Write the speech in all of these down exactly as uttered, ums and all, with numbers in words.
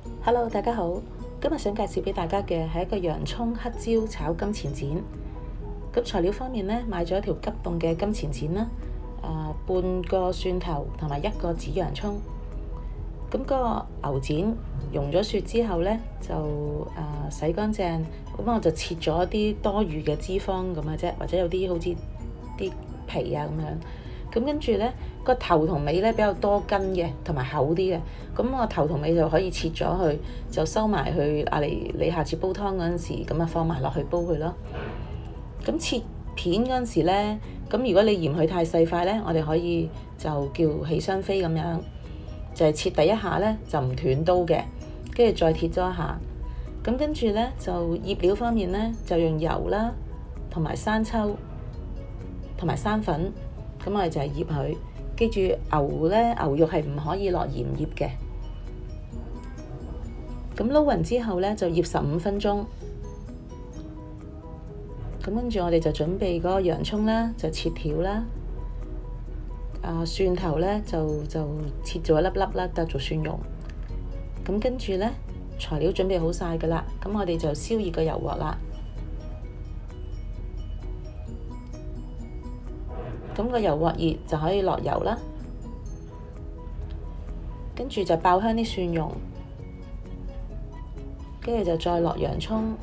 Hello，大家好。今日想介紹俾大家嘅係一個洋葱黑椒炒金錢剪。咁材料方面呢，買咗一條急凍嘅金錢剪啦，啊、呃、半個蒜頭同埋一個紫洋葱。咁嗰個牛展溶咗雪之後呢，就啊、呃、洗乾淨，咁我就切咗啲多餘嘅脂肪咁嘅啫，或者有啲好似啲皮啊咁樣。咁跟住呢個頭同尾呢比較多筋嘅，同埋厚啲嘅。咁個頭同尾就可以切咗佢，就收埋去啊嚟你下次煲湯嗰陣時，咁啊放埋落去煲佢咯。咁切片嗰陣時呢，咁如果你嫌佢太細塊呢，我哋可以就叫起雙飛咁樣，就係切第一下呢，就唔斷刀嘅，跟住再貼多一下。咁跟住呢，就醃料方面呢，就用油啦，同埋生抽，同埋生粉。咁我哋就係醃佢，記住牛咧牛肉係唔可以落鹽醃嘅。咁撈勻之後咧就醃十五分鐘。咁跟住我哋就準備嗰個洋葱啦，就切條啦。啊蒜頭咧就就切咗一粒粒啦，當做蒜蓉。咁跟住咧材料準備好晒噶啦，咁我哋就燒熱個油鑊啦。咁個油鑊熱就可以落油啦，跟住就爆香啲蒜蓉，跟住就再落洋葱。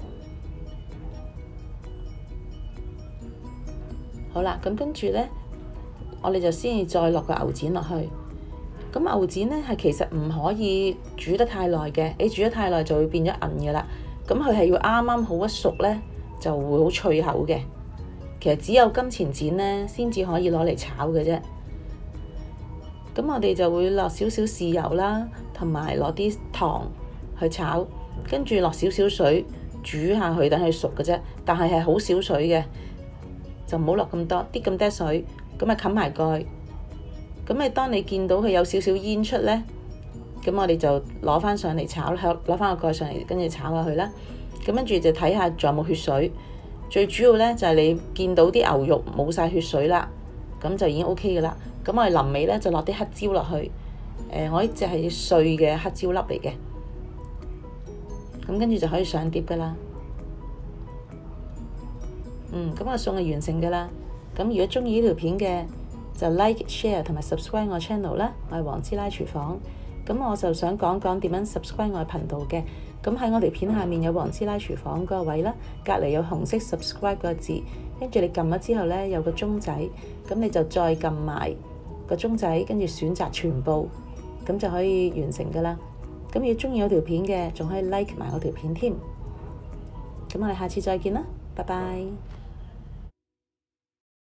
好啦，咁跟住呢，我哋就先至再落個牛展落去。咁牛展呢係其實唔可以煮得太耐嘅，你煮得太耐就會變咗韌嘅啦。咁佢係要啱啱好一熟呢，就會好脆口嘅。其實只有金錢剪呢先至可以攞嚟炒嘅啫。咁我哋就會落少少豉油啦，同埋落啲糖去炒，跟住落少少水煮下去，等佢熟嘅啫。但係係好少水嘅，就唔好落咁多，啲咁多水。咁啊冚埋蓋。咁啊，當你見到佢有少少煙出呢，咁我哋就攞翻上嚟炒，攞翻個蓋上嚟，跟住炒下去啦。咁跟住就睇下仲有冇血水。最主要呢，就係你見到啲牛肉冇晒血水啦，咁就已經 O K 嘅啦。咁我哋臨尾呢，就落啲黑椒落去，誒我呢隻係碎嘅黑椒粒嚟嘅，咁跟住就可以上碟噶啦。嗯，咁個餸係完成噶啦。咁如果鍾意呢條片嘅，就 like、share 同埋 subscribe 我 channel 啦。我係黃師奶廚房，咁我就想講講點樣 subscribe 我頻道嘅。咁喺我條片下面有黃師奶廚房嗰個位啦，隔離有紅色 subscribe 個字，跟住你撳咗之後呢，有個鐘仔，咁你就再撳埋個鐘仔，跟住選擇全部，咁就可以完成噶啦。咁如果鍾意我條片嘅，仲可以 like 埋我條片添。咁我哋下次再見啦，拜拜。